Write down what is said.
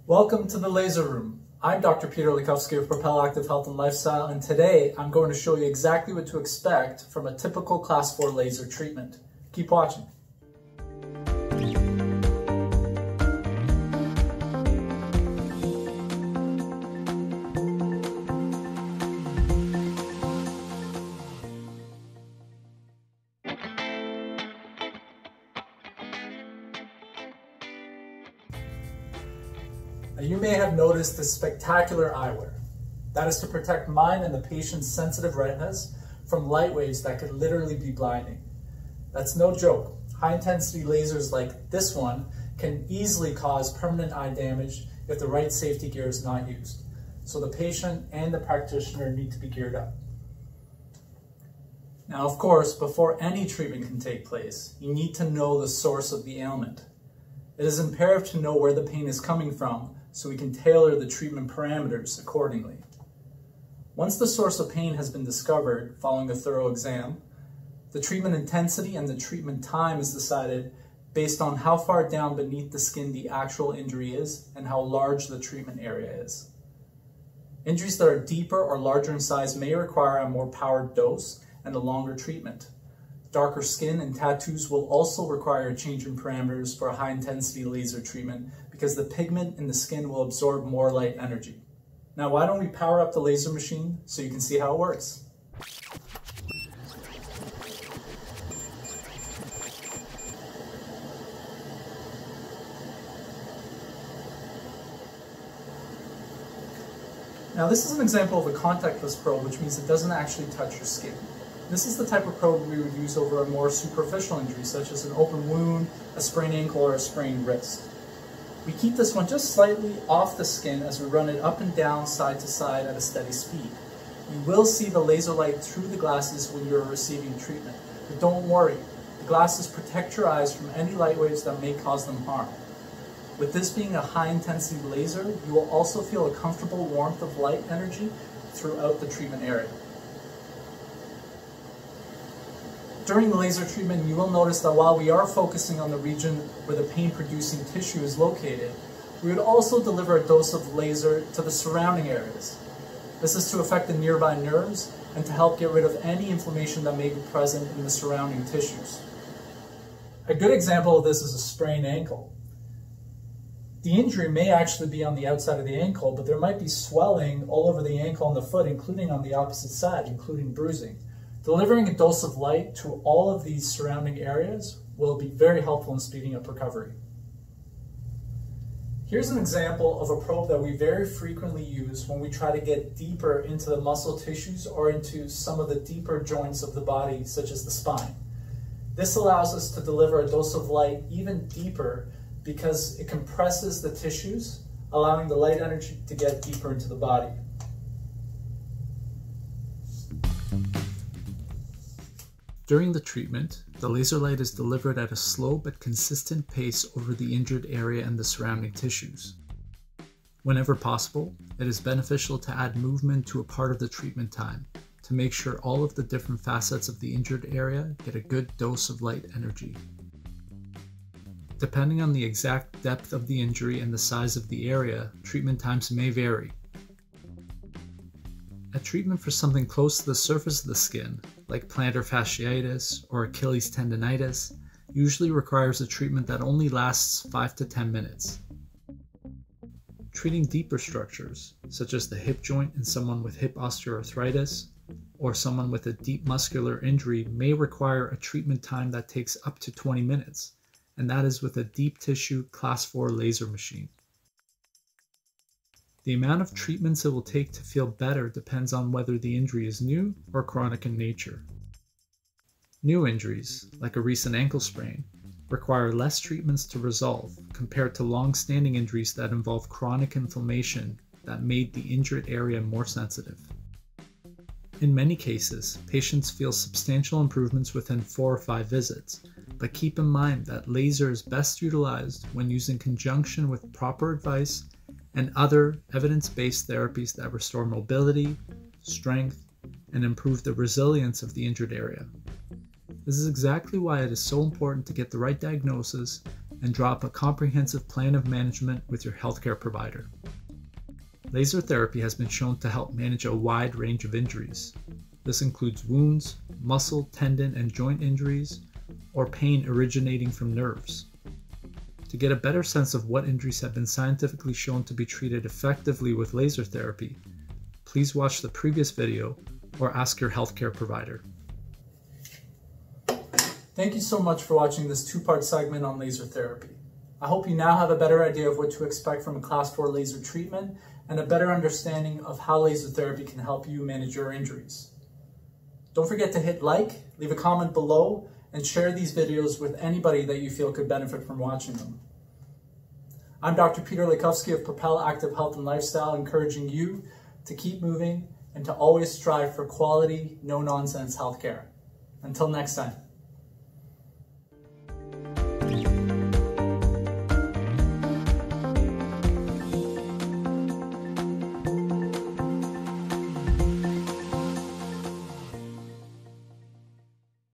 Welcome to the Laser Room. I'm Dr. Peter Lejkowski of Propel Active Health Lifestyle, and today I'm going to show you exactly what to expect from a typical Class 4 laser treatment. Keep watching. Now, you may have noticed this spectacular eyewear. That is to protect mine and the patient's sensitive retinas from light waves that could literally be blinding. That's no joke. High-intensity lasers like this one can easily cause permanent eye damage if the right safety gear is not used. So the patient and the practitioner need to be geared up. Now, of course, before any treatment can take place, you need to know the source of the ailment. It is imperative to know where the pain is coming from so we can tailor the treatment parameters accordingly. Once the source of pain has been discovered following a thorough exam, the treatment intensity and the treatment time is decided based on how far down beneath the skin the actual injury is and how large the treatment area is. Injuries that are deeper or larger in size may require a more powered dose and a longer treatment. Darker skin and tattoos will also require a change in parameters for a high-intensity laser treatment because the pigment in the skin will absorb more light energy. Now, why don't we power up the laser machine so you can see how it works? Now, this is an example of a contactless pearl, which means it doesn't actually touch your skin. This is the type of probe we would use over a more superficial injury, such as an open wound, a sprained ankle, or a sprained wrist. We keep this one just slightly off the skin as we run it up and down, side to side at a steady speed. You will see the laser light through the glasses when you're receiving treatment, but don't worry. The glasses protect your eyes from any light waves that may cause them harm. With this being a high-intensity laser, you will also feel a comfortable warmth of light energy throughout the treatment area. During the laser treatment, you will notice that while we are focusing on the region where the pain-producing tissue is located, we would also deliver a dose of laser to the surrounding areas. This is to affect the nearby nerves and to help get rid of any inflammation that may be present in the surrounding tissues. A good example of this is a sprained ankle. The injury may actually be on the outside of the ankle, but there might be swelling all over the ankle and the foot, including on the opposite side, including bruising. Delivering a dose of light to all of these surrounding areas will be very helpful in speeding up recovery. Here's an example of a probe that we very frequently use when we try to get deeper into the muscle tissues or into some of the deeper joints of the body, such as the spine. This allows us to deliver a dose of light even deeper because it compresses the tissues, allowing the light energy to get deeper into the body. During the treatment, the laser light is delivered at a slow but consistent pace over the injured area and the surrounding tissues. Whenever possible, it is beneficial to add movement to a part of the treatment time to make sure all of the different facets of the injured area get a good dose of light energy. Depending on the exact depth of the injury and the size of the area, treatment times may vary. A treatment for something close to the surface of the skin, like plantar fasciitis or Achilles tendonitis, usually requires a treatment that only lasts 5 to 10 minutes. Treating deeper structures, such as the hip joint in someone with hip osteoarthritis or someone with a deep muscular injury, may require a treatment time that takes up to 20 minutes, and that is with a deep tissue Class 4 laser machine. The amount of treatments it will take to feel better depends on whether the injury is new or chronic in nature. New injuries, like a recent ankle sprain, require less treatments to resolve compared to long-standing injuries that involve chronic inflammation that made the injured area more sensitive. In many cases, patients feel substantial improvements within 4 or 5 visits, but keep in mind that laser is best utilized when used in conjunction with proper advice and other evidence-based therapies that restore mobility, strength, and improve the resilience of the injured area. This is exactly why it is so important to get the right diagnosis and draw up a comprehensive plan of management with your healthcare provider. Laser therapy has been shown to help manage a wide range of injuries. This includes wounds, muscle, tendon, and joint injuries, or pain originating from nerves. To get a better sense of what injuries have been scientifically shown to be treated effectively with laser therapy, please watch the previous video or ask your healthcare provider. Thank you so much for watching this two-part segment on laser therapy. I hope you now have a better idea of what to expect from a Class 4 laser treatment and a better understanding of how laser therapy can help you manage your injuries. Don't forget to hit like, leave a comment below, and share these videos with anybody that you feel could benefit from watching them. I'm Dr. Peter Lejkowski of Propel Active Health and Lifestyle, encouraging you to keep moving and to always strive for quality, no-nonsense healthcare. Until next time.